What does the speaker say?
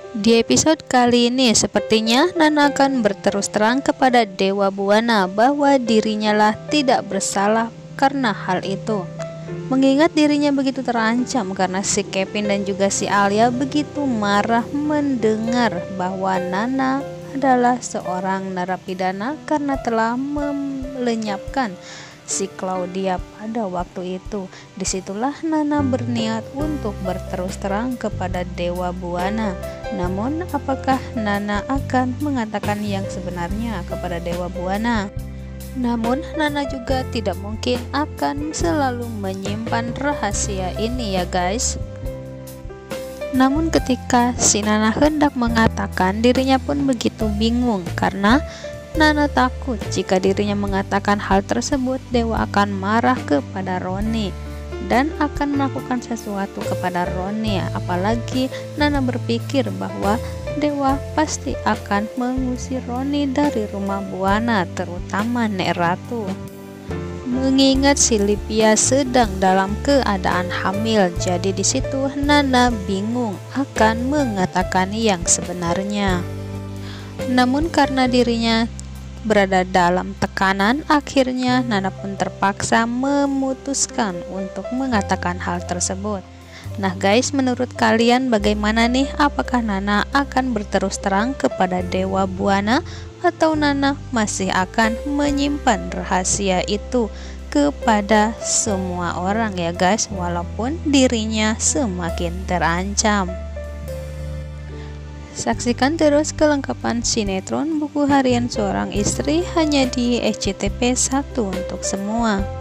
Di episode kali ini sepertinya Nana akan berterus terang kepada Dewa Buana bahwa dirinya lah tidak bersalah karena hal itu. Mengingat dirinya begitu terancam karena si Kevin dan juga si Alia begitu marah mendengar bahwa Nana adalah seorang narapidana karena telah melenyapkan si Claudia pada waktu itu. Disitulah Nana berniat untuk berterus terang kepada Dewa Buana. Namun apakah Nana akan mengatakan yang sebenarnya kepada Dewa Buana? Namun Nana juga tidak mungkin akan selalu menyimpan rahasia ini ya guys. Namun ketika si Nana hendak mengatakan, dirinya pun begitu bingung karena Nana takut jika dirinya mengatakan hal tersebut Dewa akan marah kepada Roni dan akan melakukan sesuatu kepada Roni. Apalagi Nana berpikir bahwa Dewa pasti akan mengusir Roni dari rumah Buana, terutama Nek Ratu. Mengingat si Livia sedang dalam keadaan hamil, jadi di situ Nana bingung akan mengatakan yang sebenarnya. Namun karena dirinya berada dalam tekanan, akhirnya Nana pun terpaksa memutuskan untuk mengatakan hal tersebut. Nah guys, menurut kalian bagaimana nih? Apakah Nana akan berterus terang kepada Dewa Buana atau Nana masih akan menyimpan rahasia itu kepada semua orang ya guys, walaupun dirinya semakin terancam? Saksikan terus kelengkapan sinetron Buku Harian Seorang Istri hanya di SCTV 1 untuk semua.